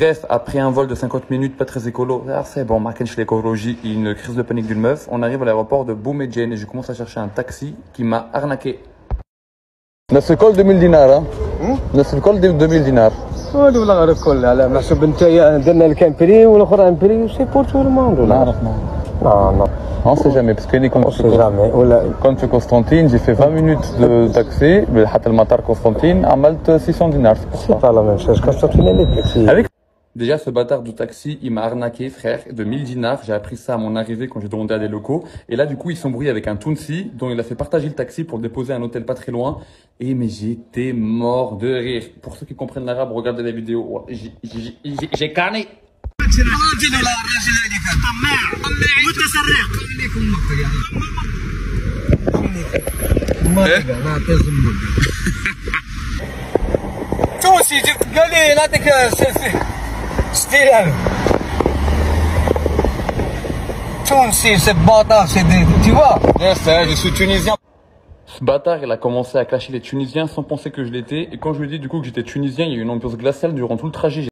Bref, après un vol de 50 minutes, pas très écolo, c'est bon, marquage l'écologie, une crise de panique d'une meuf, on arrive à l'aéroport de Boumediene et je commence à chercher un taxi qui m'a arnaqué. نفس الكل 2000 دينار ها؟ نفس الكل 2000 دينار. ولا غير الكل على محسوب نتايا درنا لك ان بري والاخر ان بري سي بور تو الموند ولا نعرف non. On sait jamais, parce que On sait jamais. Quand tu es Constantine, j'ai fait 20 minutes de taxi, mais حتى المطار Constantine, عملت 600 دينار. C'est pas la même chose. Constantine, elle est petite. Déjà, ce bâtard de taxi, il m'a arnaqué, frère, de 1000 dinars. J'ai appris ça à mon arrivée quand j'ai demandé à des locaux. Et là, du coup, il s'embrouille avec un Tounsi dont il a fait partager le taxi pour le déposer à un hôtel pas très loin. Et mais j'étais mort de rire. Pour ceux qui comprennent l'arabe, regardez la vidéo. J'ai carné. تونسي قال لي نعطيك ستيران تونسي سي باطا سي tu vois je suis tunisien. Ce bâtard, il a commencé à clasher les Tunisiens sans penser que je l'étais. Et quand je lui ai dit du coup que j'étais tunisien, il y a eu une ambiance glaciale durant tout le trajet.